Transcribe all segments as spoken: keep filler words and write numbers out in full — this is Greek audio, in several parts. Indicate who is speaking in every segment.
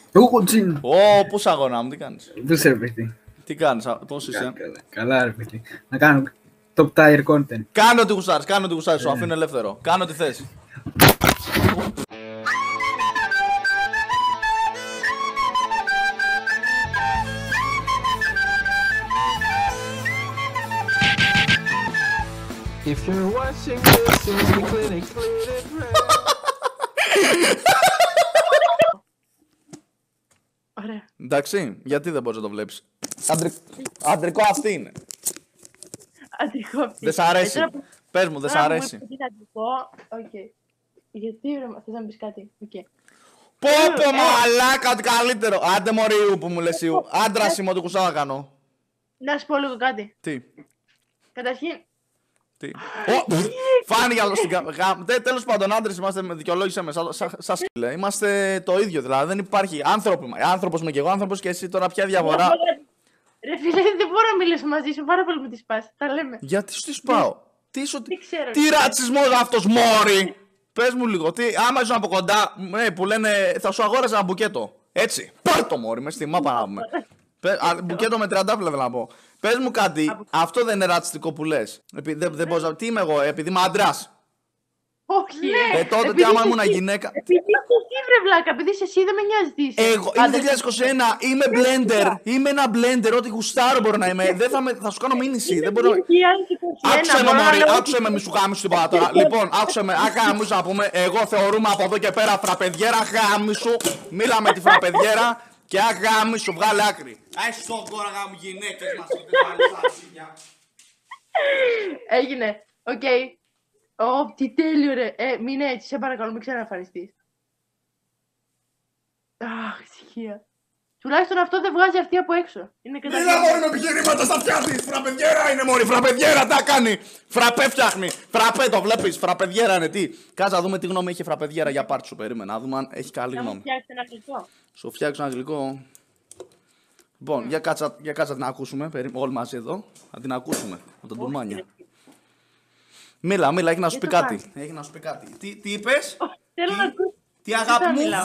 Speaker 1: Ω, τζιν.
Speaker 2: Ω, πού σ' αγώνα μου, τι κάνεις?
Speaker 1: Δεν σε ρε παιδί.
Speaker 2: Τι κάνεις, πώς είσαι?
Speaker 1: Καλά, καλά ρε παιδί. Να κάνω top tier content.
Speaker 2: Κάνε ό,τι γουστάρεις, κάνε ό,τι γουστάρεις, σου αφήνω ελεύθερο. Κάνε ό,τι θες.
Speaker 3: If you're watching this, it's the clinic
Speaker 4: Ωραία.
Speaker 2: Εντάξει, γιατί δεν μπορείς να το βλέπεις? Αντρι... Αντρικό αυτή είναι.
Speaker 4: Αντρικό αυτή.
Speaker 2: Δεν σ' αρέσει.
Speaker 4: Ε, τώρα-
Speaker 2: Πες μου, δεν σ'
Speaker 4: τώρα μου
Speaker 2: αρέσει.
Speaker 4: είπες ότι είναι αντρικό. Οκ. Γιατί ρε, θες να μου πεις κάτι. Οκ.
Speaker 2: Πω πω μαλάκα, ότι καλύτερο. Άντε μωρίου που μου λες ιού. Άντρας είμαι, ό,τι κουστάω να κάνω.
Speaker 4: Να σου πω λίγο κάτι.
Speaker 2: Τι,
Speaker 4: Καταρχήν,
Speaker 2: τι. Ω, φάνηκε άλλο στην κάμερα. Τέλος πάντων, άντρες είμαστε, με δικαιολόγησε με, σαν- σαν σαν σκύλε. Είμαστε το ίδιο, δηλαδή δεν υπάρχει. Άνθρωποι, άνθρωπος είμαι και εγώ, άνθρωπος και εσύ, τώρα ποια διαφορά.
Speaker 4: ρε φίλε, δεν μπορώ να μιλήσω μαζί σου, πάρα πολύ με τη σπάση. Τα λέμε.
Speaker 2: Γιατί σου τη σπάω. Τι σου.
Speaker 4: Δεν ξέρω.
Speaker 2: Τι ρατσισμός αυτός, μόρι! Πες μου λίγο, τι, άμα ήσουν από κοντά, ε, που λένε θα σου αγόραζα ένα μπουκέτο. Έτσι, πάρ' το μόρι, με στη μάπα να πούμε. Πε- α, μπουκέτο με τριαντάφυλλα θέλω να πω. Πες μου κάτι, αυτό δεν είναι ρατσιστικό που λες. Επει- δεν- δεν μπορείς να- Τι είμαι εγώ, επειδή είμαι άντρας.
Speaker 4: Όχι.
Speaker 2: Ε, τότε τι
Speaker 4: Επειδή
Speaker 2: άμα
Speaker 4: είσαι
Speaker 2: ήμουν
Speaker 4: εσύ.
Speaker 2: γυναίκα.
Speaker 4: Επειδή είσαι εσύ βρε βλάκα, επειδή είσαι εσύ δεν με νοιάζει τι είσαι.
Speaker 2: Εγώ είμαι
Speaker 4: Άντρας.
Speaker 2: δύο χιλιάδες είκοσι ένα, είμαι blender, είμαι ένα blender, ό,τι γουστάρω μπορώ να είμαι. Δεν θα, με, θα σου κάνω μήνυση, δεν μπορώ να...
Speaker 4: δύο χιλιάδες είκοσι ένα,
Speaker 2: Άκουσε με
Speaker 4: μπορώ να
Speaker 2: μωρή,
Speaker 4: λέω
Speaker 2: άκουσε με μη σου γάμισου τίποτα τώρα. Λοιπόν, άκουσε με, αγάμισου να πούμε, εγώ θεωρούμε από εδώ και πέρα φραπεδιέρα, γάμισου, μίλα με τη φραπεδιέρα και αγάμισου, βγάλε άκρη. Άι στον κόρα γάμου γυναίκες μας, ότι βάλεις αρχίδια.
Speaker 4: Έγινε. Οκ. Ω, τι τέλειο ρε. Ε, μην έτσι, σε παρακαλώ, μην ξαναεμφανιστείς. Αχ, ησυχία. Τουλάχιστον αυτό δεν βγάζει αυτή από έξω. Είναι
Speaker 2: Μίλα
Speaker 4: καταρχήν.
Speaker 2: μωρή με επιχειρήματα στα φτιάχνεις, φραπεδιέρα είναι μωρή, φραπεδιέρα τα κάνει. Φραπέ φτιάχνει, φραπέ το βλέπεις, φραπεδιέρα είναι τι. Κάτσε να δούμε τι γνώμη έχει φραπεδιέρα για πάρτι σου, περίμενα, να δούμε αν έχει καλή
Speaker 4: Να μου
Speaker 2: γνώμη.
Speaker 4: φτιάξει ένα γλυκό.
Speaker 2: Σου φτιάξω ένα γλυκό. Λοιπόν, για κάτσα, για κάτσα να την ακούσουμε, περί- όλοι μαζί εδώ, να την ακούσουμε, με τον Τουρμάνια. Μίλα, μίλα, έχει να σου πει
Speaker 4: Για το
Speaker 2: κάτι. Έχει να σου πει κάτι. Τι, τι είπες,
Speaker 4: Ω, Θέλω
Speaker 2: Τι-
Speaker 4: να ακούσω.
Speaker 2: τι αγάπη
Speaker 4: θα
Speaker 2: μου.
Speaker 4: μιλάω.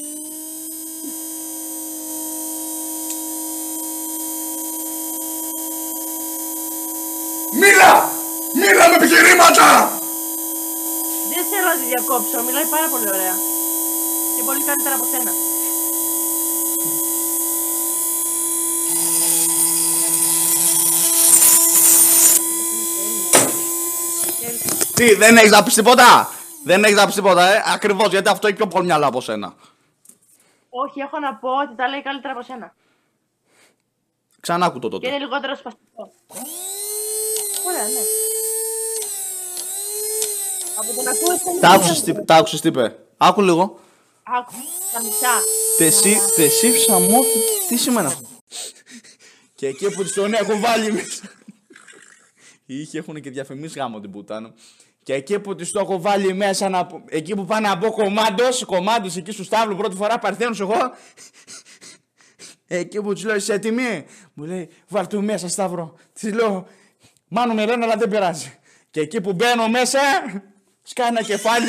Speaker 2: Μίλα! Μίλα με επιχειρήματα!
Speaker 4: Δεν θέλω να τη διακόψω, μιλάει πάρα πολύ ωραία. Και πολύ καλύτερα από σένα.
Speaker 2: Τι, δεν έχεις να πεις τίποτα! Δεν έχεις να πεις τίποτα, ε! Ακριβώς, γιατί αυτό έχει πιο πολύ μυαλό από σένα.
Speaker 4: Όχι, έχω να πω ότι τα λέει καλύτερα από σένα.
Speaker 2: Ξανά άκου το
Speaker 4: Και
Speaker 2: τότε.
Speaker 4: είναι λιγότερο σπαστικό. Ωραία, ναι. Από τον ακούω εσένα.
Speaker 2: Τα άκουσες τι- τα άκουσες τι είπε. Άκου λίγο.
Speaker 4: Άκου, τα μισά.
Speaker 2: Τεσί, τεσίφσα μου, τι σημαίνει αυτό. Και εκεί που τον έχω βάλει μέσα. Οι ήχοι έχουν και διαφημίσεις γάμο την πουτάνα. Και εκεί που της το έχω βάλει μέσα, να... εκεί που πάνε να μπω κομμάντος, κομμάντος εκεί στο στάβλο πρώτη φορά παρθένος εγώ. Εκεί που της λέω είσαι έτοιμη, μου λέει βάλ' του μέσα Σταύρο. Της λέω μάνο με λένε αλλά δεν πειράζει. Και εκεί που μπαίνω μέσα, σκάει ένα κεφάλι.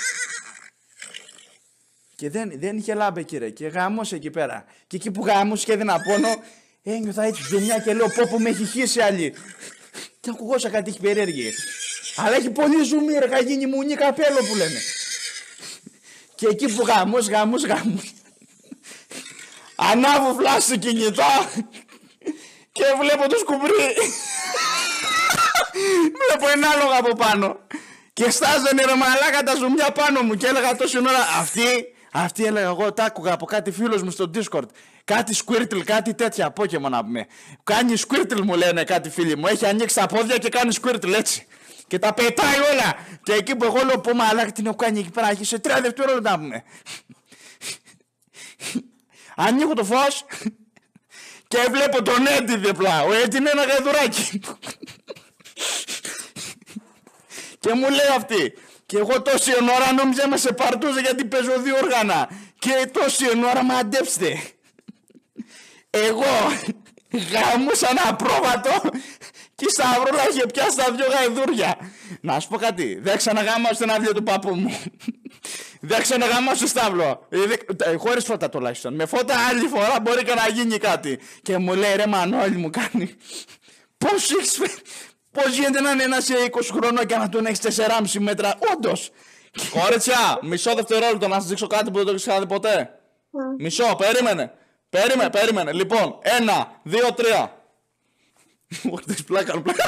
Speaker 2: Και δεν, δεν είχε λάμπε κύριε και γάμωσε εκεί πέρα. Και εκεί που γάμωσε και έδινα πόνο, ένιωθα έτσι ζουμιά και λέω πω πω με έχει χύσει άλλη. Και ακουγόσα κάτι έχει περίεργη. Αλλά έχει πολύ ζουμί ρε, θα γίνει μουνί καπέλο που λένε. Και εκεί που γάμος, γάμος, γάμος. Ανάβω φλάσ στο κινητό και βλέπω το σκουμπρί. Βλέπω ένα άλογο από πάνω. Και στάζανε ρε μαλάκα τα ζουμιά πάνω μου και έλεγα τόση ώρα αυτή, αυτή έλεγα εγώ τα άκουγα από κάτι φίλος μου στο Discord. Κάτι Squirtle, κάτι τέτοια Pokemon να πούμε. Κάνει Squirtle μου λένε κάτι φίλοι μου. Έχει ανοίξει τα πόδια και κάνει Squirtle έτσι. Και τα πετάει όλα. Και εκεί που εγώ λέω πω μαλάκα την έχω κάνει εκεί πέρα και σε τρία δευτερόλεπτα να πούμε. Ανοίγω το φως και βλέπω τον Έντι διπλά. Ο Έντι είναι ένα γαϊδουράκι. Και μου λέει αυτή. Και εγώ τόση ώρα νόμιζα με σε παρτούζα γιατί παίζω δύο όργανα. Και τόση ώρα μαντέψτε. Εγώ γάμωσα ένα πρόβατο και η Σταυρούλα είχε πιάσει τα δυο γαϊδούρια. Να σου πω κάτι. Δεν ξαναγάμασα στην αυλία του παππού μου. Δεν ξαναγαμάσου Σταύλο. Χωρίς φώτα τουλάχιστον. Με φώτα άλλη φορά μπορεί και να γίνει κάτι. Και μου λέει ρε Μανώλη μου κάνει. Πώς έχεις φέρει. Πώς γίνεται να είναι ένας είκοσι χρονών και να τον έχεις τεσσεράμισι μέτρα. Όντως. Κορίτσια, μισό δευτερόλεπτο να σας δείξω κάτι που δεν το έχεις κάνει ποτέ. Μισό, περίμενε. Περίμενε, περίμενε. Λοιπόν, ένα, δύο, τρία. Ορτές πλάκα, πλάκα.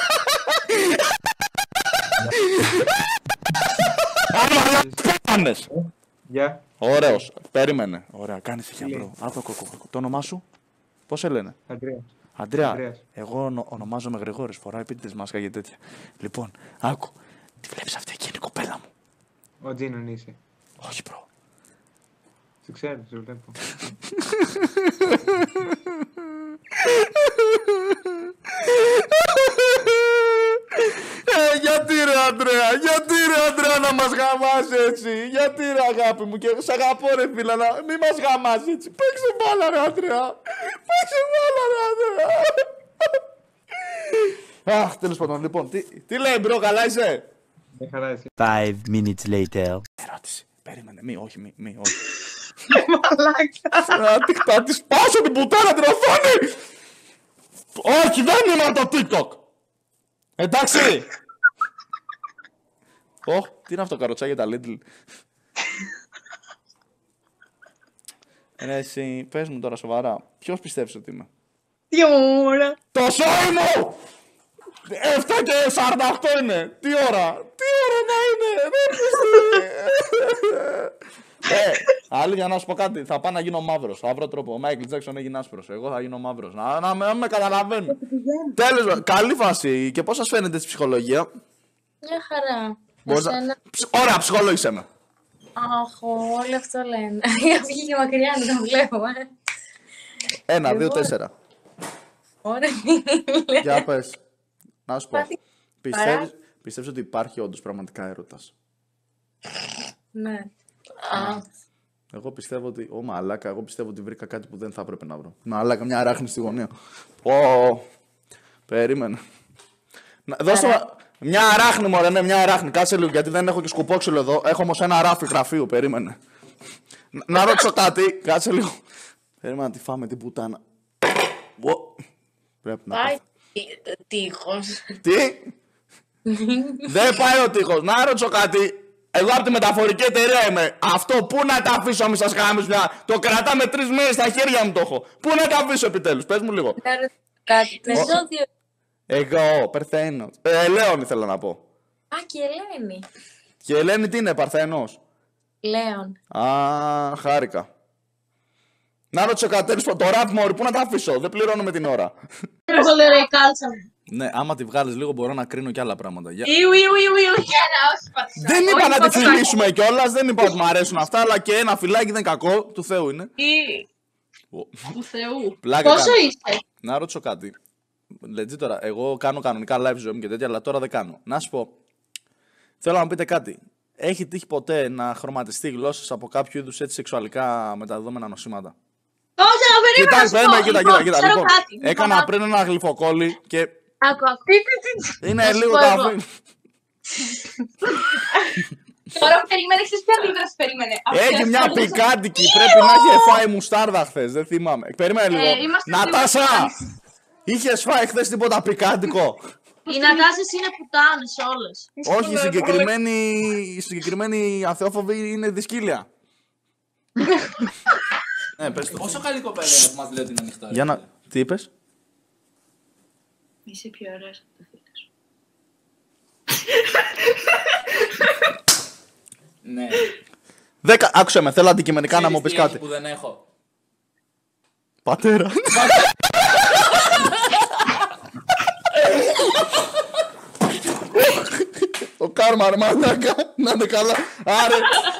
Speaker 2: Πάνες.
Speaker 3: Γεια.
Speaker 2: Ωραίος. Περίμενε. Ωραία, κάνεις ησυχία, μπρο. Άκου, άκου, άκου. Το όνομά σου, πώς σε λένε?
Speaker 3: Αντρέα.
Speaker 2: Αντρέα.
Speaker 3: Ανδρέας.
Speaker 2: Εγώ ονο- ονομάζομαι Γρηγόρης. Φοράω επίτηδες μάσκα και τέτοια. Λοιπόν, άκου. Τι βλέπεις αυτή εκεί είναι η κοπέλα μου?
Speaker 3: Ο Τζίνον είσαι.
Speaker 2: Όχι, μπρο.
Speaker 3: Σε ξέρω, σε βλέπω.
Speaker 2: Ε, γιατί ρε Αντρέα, γιατί ρε Αντρέα να μας γαμάς έτσι? Γιατί ρε αγάπη μου, και σ' αγαπώ ρε φίλα, να μη μας γαμάς έτσι. Παίξε μπάλα ρε Αντρέα. Παίξε μπάλα ρε Αντρέα. Αχ, τέλος πάντων, λοιπόν, τι, τι λέει μπρο, καλά είσαι?
Speaker 3: Με χαρά εσύ.
Speaker 5: Five minutes later.
Speaker 2: Ερώτηση, περίμενε, μη, όχι, μη, μη, όχι.
Speaker 4: Μαλάκα.
Speaker 2: Α, τι θα τη σπάσω την πουτάνα την οθόνη! Όχι, δεν είναι το TikTok! Εντάξει! Ωχ, τι είναι αυτό καροτσάκι τα Lidl. Ρε εσύ, πες μου τώρα σοβαρά, ποιος πιστεύεις ότι είμαι?
Speaker 4: Τι ώρα.
Speaker 2: Το σόι μου! Εφτά και σαράντα οκτώ είναι! Τι ώρα! Τι ώρα να είναι! Δεν πιστεύει! Ε, άλλη για να σου πω κάτι, θα πάω να γίνω μαύρος. Θα βρω τρόπο. Ο Μάικλ Τζάκσον έγινε άσπρος. Εγώ θα γίνω μαύρος. Να, να, να με καταλαβαίνω. Τέλος, καλή φάση. Και πώς σας φαίνεται στη ψυχολογία?
Speaker 6: Μια χαρά.
Speaker 2: Μπορείς να...
Speaker 6: Εσένα...
Speaker 2: Ψ- Ωραία, ψυχολόγησέ με.
Speaker 6: Αχ, όλοι αυτό λένε. Βγήκε μακριά να το βλέπω, ε.
Speaker 2: Ένα, δύο,
Speaker 6: Εγώ-
Speaker 2: τέσσερα.
Speaker 6: Ωραία,
Speaker 2: Για πες. Να σου πω.
Speaker 6: Πάθη-
Speaker 2: Πιστεύεις, πιστεύεις ότι υπάρχει όντως πραγματικά έρωτας?
Speaker 6: ναι. Α,
Speaker 2: Εγώ πιστεύω ότι. Ω μαλάκα, εγώ πιστεύω ότι βρήκα κάτι που δεν θα έπρεπε να βρω. Μαλάκα, μια αράχνη στη γωνία. Ω, περίμενε. Να, δώσε μου- μια αράχνη, μωρέ, ναι, μια αράχνη. Κάτσε λίγο, γιατί δεν έχω και σκουπόξυλο εδώ. Έχω όμως ένα ράφι γραφείο, περίμενε. Να, να ρωτήσω κάτι, κάτσε λίγο. Περίμενε να τη φάμε την πουτάνα. Ω, πρέπει να
Speaker 6: πάει
Speaker 2: πάθω.
Speaker 6: τείχος.
Speaker 2: Τι? Δεν πάει ο τείχος. Να ρωτήσω κάτι. Εγώ από τη μεταφορική εταιρεία είμαι. Αυτό πού να τα αφήσω, μη σας χάμεις μια. Το κρατάμε τρεις μέρες στα χέρια μου το έχω. Πού να τα αφήσω επιτέλους, πες μου λίγο.
Speaker 6: Να ρωτήσω κάτι. Το ζώδιο.
Speaker 2: Εγώ, Παρθένος. Ε, Ελέον ήθελα να πω.
Speaker 6: Α, και η Ελένη.
Speaker 2: Και η Ελένη τι είναι, Παρθένος?
Speaker 6: Λέων.
Speaker 2: Α, χάρηκα. Να ρωτήσω κάτι, τέλος πάντων, το ραπ μόρι, πού να τα αφήσω, δεν πληρώνουμε την ώρα.
Speaker 4: Εγώ λέω ρε κάλτσα μου.
Speaker 2: Ναι, άμα τη βγάλεις λίγο μπορώ να κρίνω και άλλα πράγματα. Για...
Speaker 4: Ιου, ιου, ιου, ιου. Ένα, όχι πατήσα.
Speaker 2: Δεν είπα
Speaker 4: Όχι,
Speaker 2: να τη
Speaker 4: πατήσα.
Speaker 2: φιλήσουμε κιόλας, δεν είπα ότι μου αρέσουν αυτά, αλλά και ένα φυλάκι δεν είναι κακό, του Θεού είναι.
Speaker 4: Τι,
Speaker 2: Ω,
Speaker 4: του Θεού.
Speaker 2: Πλάκα
Speaker 4: Πόσο
Speaker 2: κάνω.
Speaker 4: είσαι?
Speaker 2: Να ρωτήσω κάτι. Legit τώρα, εγώ κάνω κανονικά live ζωή μου και τέτοια, αλλά τώρα δεν κάνω. Να σου πω, θέλω να μου πείτε κάτι. Έχει τύχει ποτέ να χρωματιστεί η γλώσσα σας από κάποιο είδους έτσι σεξουαλικά μεταδεδομένα νοσήματα?
Speaker 4: Όχι, αλλά περίμενα να
Speaker 2: Κοιτάξτε,
Speaker 4: σου πω.
Speaker 2: περίμενε, κοίτα,
Speaker 4: Λοιπόν,
Speaker 2: κοίτα, κοίτα.
Speaker 4: ξέρω
Speaker 2: Λοιπόν,
Speaker 4: κάτι. Λοιπόν,
Speaker 2: έκανα
Speaker 4: άκου.
Speaker 2: πριν ένα γλυφοκόλλη και
Speaker 4: Άκου, άκου. Τι, τι, τι.
Speaker 2: είναι
Speaker 4: Να σου
Speaker 2: λίγο
Speaker 4: πω
Speaker 2: τα
Speaker 4: εγώ.
Speaker 2: αφήνω.
Speaker 4: Τώρα περίμενε, ξέρεις ποια αντίδραση περίμενε.
Speaker 2: Έχει
Speaker 4: Αυτή,
Speaker 2: μια
Speaker 4: αυτή, αυτή.
Speaker 2: πικάντικη, πρέπει να είχε φάει μουστάρδα χθες, δεν θυμάμαι. Περίμενε λίγο.
Speaker 4: Ε, είμαστε
Speaker 2: Νατάσα!
Speaker 4: λίγο-
Speaker 2: Είχες φάει χθες τίποτα πικάντικο?
Speaker 4: Οι Νατάσες είναι πουτάνες όλες.
Speaker 2: Όχι, η συγκεκριμένη, η συγκεκριμένη αθεόφοβη είναι δυσκύλια. Ναι, πες το.
Speaker 1: Πόσο καλή κοπέλα είναι που μας λέει ότι είναι ανοιχτά.
Speaker 2: Για να... Τι είπες?
Speaker 4: Είσαι πιο ωραίος από το φίλο σου.
Speaker 1: Ναι.
Speaker 2: Δέκα... Άκουσε με, θέλω αντικειμενικά να μου πεις
Speaker 1: Ξέρεις τι
Speaker 2: κάτι.
Speaker 1: έχει που δεν έχω.
Speaker 2: Πατέρα. Το κάρμα ρε μαλάκα, να είναι καλά. Άρε.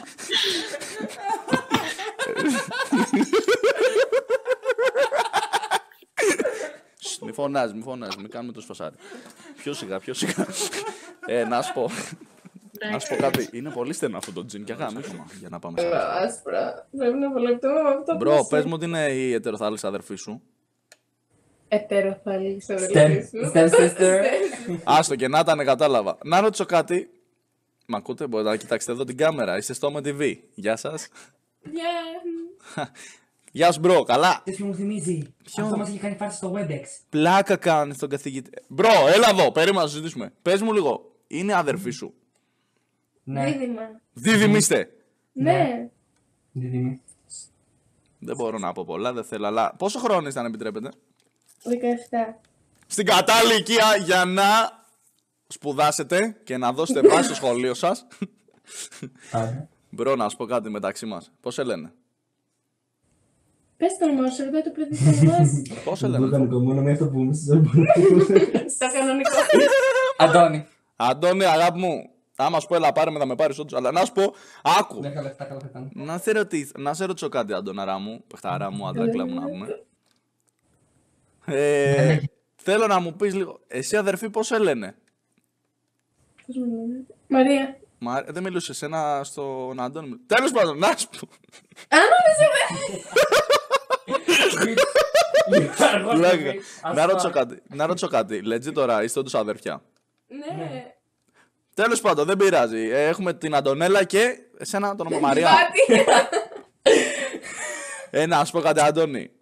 Speaker 2: Σ, Μη φωνάζεις, μη φωνάζεις, μη κάνουμε το σφασάρι. Πιο σιγά, πιο σιγά. Ε, να σου πω. Να σου πω κάτι, είναι πολύ στενό αυτό το τζιν και αγάμισμα για να πάμε σε αυτό.
Speaker 7: Άσπρα. Πρέπει να βολευτούμε με αυτό.
Speaker 2: Μπρο, πες μου ότι είναι η ετεροθάλης αδερφή σου.
Speaker 7: Ετεροθαλής
Speaker 5: Step,
Speaker 7: αδελφή σου.
Speaker 5: step sister.
Speaker 2: Άστο και να ήταν, κατάλαβα. Να ρωτήσω κάτι. Μ' ακούτε, μπορείτε να κοιτάξετε εδώ την κάμερα. Είστε στο με τι βι. Γεια σας.
Speaker 7: Yeah.
Speaker 2: Γεια σου, μπρο, καλά.
Speaker 8: Τι μου θυμίζει.
Speaker 2: Ποιο?
Speaker 8: Αυτό μας είχε κάνει φάρση στο WebEx.
Speaker 2: Πλάκα κάνει στον καθηγητή. Μπρο, έλα εδώ, περίμενα να συζητήσουμε. Πες μου λίγο, είναι αδερφή σου?
Speaker 8: Ναι.
Speaker 7: Δίδυμα.
Speaker 2: Δίδυμοι είστε?
Speaker 7: Ναι.
Speaker 8: Δίδυμη.
Speaker 2: Δεν μπορώ να πω πολλά, δεν θέλω, αλλά πόσο χρόνο είστε αν επιτρέπετε?
Speaker 7: δεκαεπτά.
Speaker 2: Στην κατάλληλη ηλικία για να σπουδάσετε και να δώσετε βάση στο σχολείο σας.
Speaker 8: Άρα.
Speaker 2: Μπρο, να σου πω κάτι μεταξύ μας. Πώς σε λένε?
Speaker 7: Πες το όνομα σου, ρωτάει το παιδί το όνομα σου.
Speaker 2: Πώς σε
Speaker 8: Το
Speaker 2: λένε?
Speaker 8: κανονικό μόνο με αυτό που είμαι στις
Speaker 7: Στο κανονικό.
Speaker 8: Αντώνη.
Speaker 2: Αντώνη, αγάπη μου, άμα σου πω έλα πάρε με θα με πάρεις όντως, αλλά να σου πω, άκου.
Speaker 8: δέκα λεπτά καλά θα κάνω.
Speaker 2: Να σε, ρωτήσω, να σε ρωτήσω κάτι, Αντωναρά μου, παιχταρά μου, αντράκλα μου να πούμε. Ε, θέλω να μου πεις λίγο, εσύ αδερφή πώς σε λένε?
Speaker 7: Πώς μου λένε. Μαρία.
Speaker 2: Μα δεν μιλούσε εσένα στον Αντώνη. Τέλος πάντων, να σου πω. Λέγα, να ρωτήσω κάτι, να ρωτήσω κάτι. Legit τώρα, είστε όντως αδερφιά?
Speaker 7: Ναι.
Speaker 2: Τέλος πάντων, δεν πειράζει. Ε, Έχουμε την Αντωνέλα και εσένα το όνομα Μαρία. Ε, να σου πω κάτι, Αντώνη.